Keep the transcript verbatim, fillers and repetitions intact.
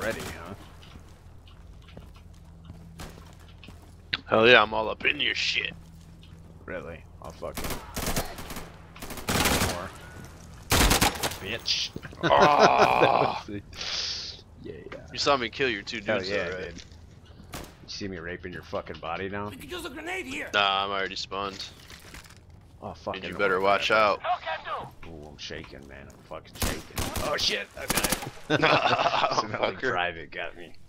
already, huh? Hell yeah, I'm all up in your shit. Really? I'll fucking... More. Bitch. Oh. Yeah. You saw me kill your two Hell dudes, yeah, though, I right? did. You see me raping your fucking body now? We could use a grenade here. Nah, I'm already spawned. Oh, fucking... And you better watch out. Ooh, I'm shaking, man. I'm fucking shaking. Oh, shit! I died. Oh, Smelly fucker. private got me.